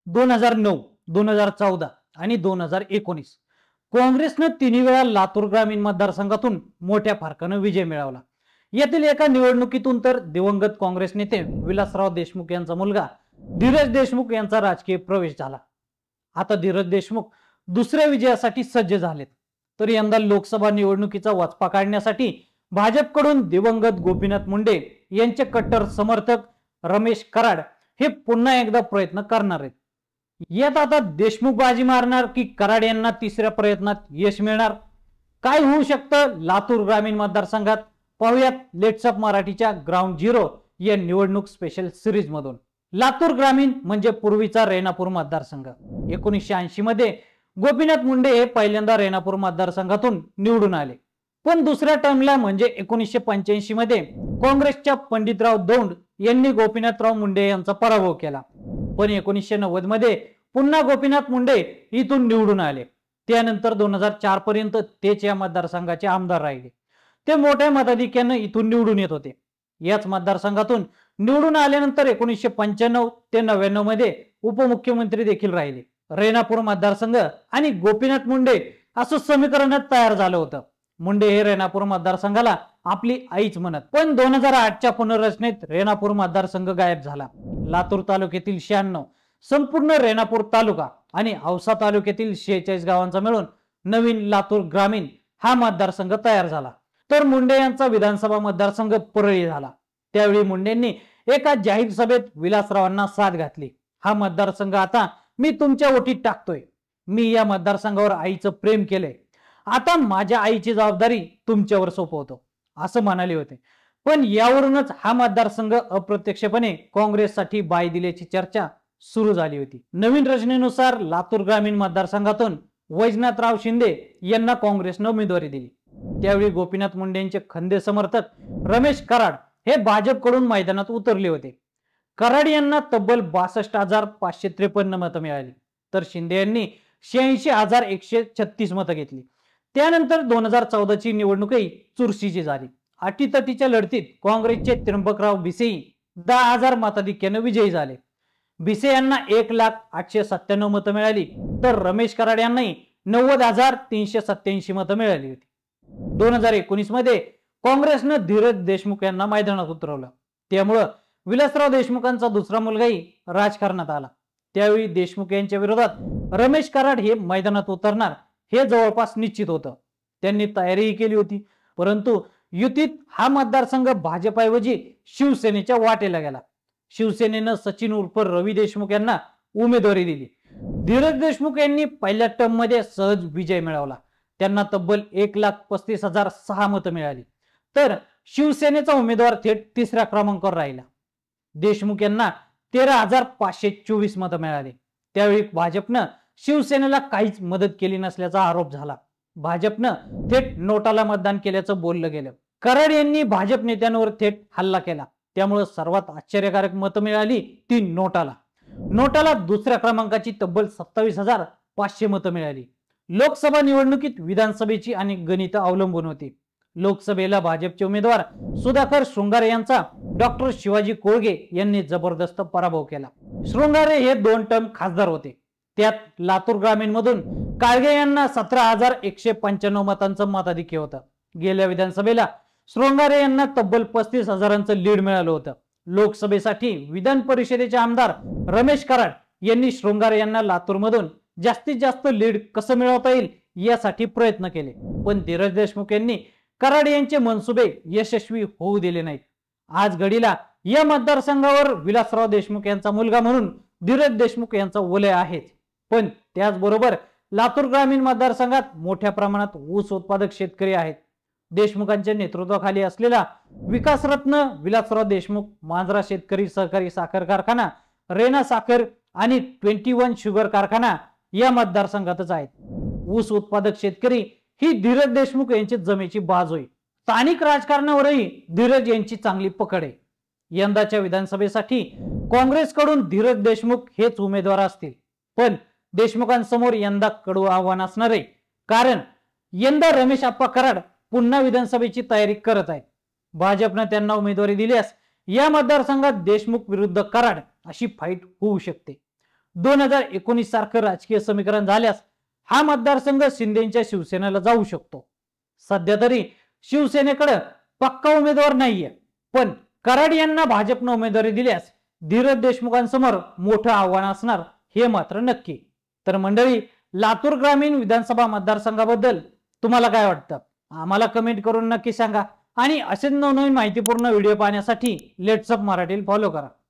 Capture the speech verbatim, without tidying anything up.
दोन हजार नऊ, दोन हजार चौदा आणि दोन हजार एकोणीस काँग्रेसने तिन्ही वेळा लातूर ग्रामीण मतदारसंघातून मोठ्या फरकाने विजय मिळवला। यातील एका निवडणुकीतून तर दिवंगत काँग्रेस नेते विलासराव देशमुख यांचा मुलगा धीरज देशमुख यांचा राजकीय प्रवेश झाला। आता धीरज देशमुख दुसऱ्या विजयासाठी सज्ज झालेत। तर यंदा लोकसभा निवडणुकीचा वचपा काढण्यासाठी भाजपकडून दिवंगत गोपीनाथ मुंडे यांचे कट्टर समर्थक रमेश कराड हे पुन्हा एकदा प्रयत्न करणार आहेत। यात आता देशमुख बाजी मारणार की कराड यांना तिसऱ्या प्रयत्नात यश मिळणार? काय होऊ शकतं लातूर ग्रामीण मतदारसंघात? पाहूयात लेट्स अप मराठीच्या ग्राउंड झिरो या निवडणूक स्पेशल सिरीज मधून। लातूर ग्रामीण म्हणजे पूर्वीचा रेणापूर मतदारसंघ। एकोणीसशे ऐंशी मध्ये गोपीनाथ मुंडे हे पहिल्यांदा रेणापूर मतदारसंघातून निवडून आले, पण दुसऱ्या टर्मला म्हणजे एकोणीसशे पंच्याऐंशी मध्ये काँग्रेसच्या पंडितराव दौंड यांनी गोपीनाथराव मुंडे यांचा पराभव केला। पण एकोणीसशे नव्वद मध्ये पुन्हा गोपीनाथ मुंडे इथून निवडून आले। त्यानंतर दोन हजार चार पर्यंत तेच या मतदारसंघाचे आमदार राहिले। ते मोठ्या मताधिक्याने इथून निवडून येत होते। याच मतदारसंघातून निवडून आल्यानंतर एकोणीसशे पंच्याण्णव ते नव्याण्णव मध्ये उपमुख्यमंत्री देखील राहिले। रेणापूर मतदारसंघ आणि गोपीनाथ मुंडे असं समीकरण तयार झालं होतं। मुंडे हे रेणापूर मतदारसंघाला आपली आईच म्हणत। पण दोन हजार आठच्या पुनर्रचनेत रेणापूर मतदारसंघ गायब झाला। लातूर तालुक्यातील शहाण्णव, संपूर्ण रेणापूर तालुका आणि औसा तालुक्यातील शेहेचाळीस गावांचा मिळून नवीन लातूर ग्रामीण हा मतदारसंघ तयार झाला। तर मुंडे यांचा विधानसभा मतदारसंघ परळी झाला। त्यावेळी मुंडेंनी एका जाहीर सभेत विलासरावांना साथ घातली। हा मतदारसंघ आता मी तुमच्या ओटीत टाकतोय। मी या मतदारसंघावर आईचं प्रेम केलंय। आता माझ्या आईची जबाबदारी तुमच्यावर सोपवतो असं म्हणाले होते। पण यावरूनच हा मतदारसंघ अप्रत्यक्षपणे काँग्रेससाठी बाय दिल्याची चर्चा सुरू झाली होती। नवीन रचनेनुसार लातूर ग्रामीण मतदारसंघातून वैजनाथराव शिंदे यांना काँग्रेसने उमेदवारी दिली। त्यावेळी गोपीनाथ मुंडेंचे खंदे समर्थक रमेश कराड हे भाजपकडून मैदानात उतरले होते। कराड यांना तब्बल बासष्ट हजार पाचशे त्रेपन्न मतं मिळाली, तर शिंदे यांनी शहाऐंशी हजार एकशे छत्तीस मतं घेतली। त्यानंतर दोन हजार चौदा ची निवडणूकही चुरशीची झाली। अटीतटीच्या लढतीत काँग्रेसचे त्र्यंबकराव भिसे दहा हजार मताधिक्याने विजयी झाले। भिसे यांना एक लाख आठशे सत्त्याण्णव मतं मिळाली, तर रमेश कराड यांनाही नव्वद हजार तीनशे सत्याऐंशी मतं मिळाली होती। दोन हजार एकोणीस मध्ये काँग्रेसने धीरज देशमुख यांना मैदानात उतरवलं। त्यामुळे विलासराव देशमुखांचा दुसरा मुलगाही राजकारणात आला। त्यावेळी देशमुख यांच्या विरोधात रमेश कराड हे मैदानात उतरणार हे जवळपास निश्चित होतं। त्यांनी तयारीही केली होती, परंतु युतीत हा मतदारसंघ भाजपऐवजी शिवसेनेच्या वाटेला गेला। शिवसेनेनं सचिन उर्फ रवी देशमुख यांना उमेदवारी दिली। धीरज देशमुख यांनी पहिल्या टर्म मध्ये सहज विजय मिळवला। त्यांना तब्बल एक लाख पस्तीस हजार सहा मतं मिळाली, तर शिवसेनेचा उमेदवार थेट तिसऱ्या क्रमांकावर राहिला। देशमुख यांना तेरा हजार पाचशे चोवीस मतं मिळाली। त्यावेळी भाजपनं शिवसेनेला काहीच मदत केली नसल्याचा आरोप झाला। भाजपनं थेट नोटाला मतदान केल्याचं बोललं गेलं। कराड यांनी भाजप नेत्यांवर थेट हल्ला केला। त्यामुळे सर्वात आश्चर्यकारक मतं मिळाली ती नोटाला। नोटाला दुसऱ्या क्रमांकाची तब्बल सत्तावीस हजार पाचशे मतं मिळाली। लोकसभा निवडणुकीत विधानसभेची अनेक गणितं अवलंबून होती। लोकसभेला भाजपचे उमेदवार सुधाकर शृंगारे यांचा डॉक्टर शिवाजी कोळगे यांनी जबरदस्त पराभव केला। शृंगारे हे दोन टर्म खासदार होते। त्यात लातूर ग्रामीण मधून काळगे यांना सतरा हजार एकशे पंच्याण्णव मतांचं मताधिक्य होतं। गेल्या विधानसभेला शृंगारे यांना तब्बल पस्तीस हजारांचं लीड मिळालं होतं। लोकसभेसाठी विधान परिषदेचे आमदार रमेश कराड यांनी शृंगारे यांना लातूर मधून जास्तीत जास्त लीड कसं मिळवता येईल यासाठी प्रयत्न केले, पण धीरज देशमुख यांनी कराड यांचे मनसुबे यशस्वी होऊ दिले नाहीत। आज घडीला या मतदारसंघावर विलासराव देशमुख यांचा मुलगा म्हणून धीरज देशमुख यांचा वलय आहेच, पण त्याचबरोबर लातूर ग्रामीण मतदारसंघात मोठ्या प्रमाणात ऊस उत्पादक शेतकरी आहेत। देशमुखांच्या नेतृत्वाखाली असलेला विकासरत्न विलासराव देशमुख मांजरा शेतकरी सहकारी साखर कारखाना, रेणा साखर आणि इक्कीस शुगर कारखाना या मतदारसंघातच आहेत। ऊस उत्पादक शेतकरी ही धीरज देशमुख यांची जमेची बाज होई। स्थानिक राजकारणावरही धीरज यांची चांगली पकड आहे। यंदाच्या विधानसभेसाठी काँग्रेसकडून धीरज देशमुख हेच उमेदवार असतील, पण देशमुखांसमोर यंदा कडू आव्हान असणार आहे, कारण यंदा रमेश आप्पा कराड पुन्हा विधानसभेची तयारी करत आहेत। भाजपने त्यांना उमेदवारी दिल्यास या मतदारसंघात देशमुख विरुद्ध कराड अशी फाईट होऊ शकते। दोन हजार एकोणीस सारखं राजकीय समीकरण झाल्यास हा मतदारसंघ शिंदेच्या शिवसेनेला जाऊ शकतो. सध्या तरी शिवसेनेकडे पक्का उमेदवार नाहीये, पण कराड यांना भाजपनं उमेदवारी दिल्यास धीरज देशमुखांसमोर मोठं आव्हान असणार हे मात्र नक्की. तर मंडळी, लातूर ग्रामीण विधानसभा मतदारसंघाबद्दल तुम्हाला काय वाटतं आम्हाला कमेंट करून नक्की सांगा. आणि असेच नवनवीन माहितीपूर्ण व्हिडिओ पाहण्यासाठी लेट्स अप मराठीला फॉलो करा.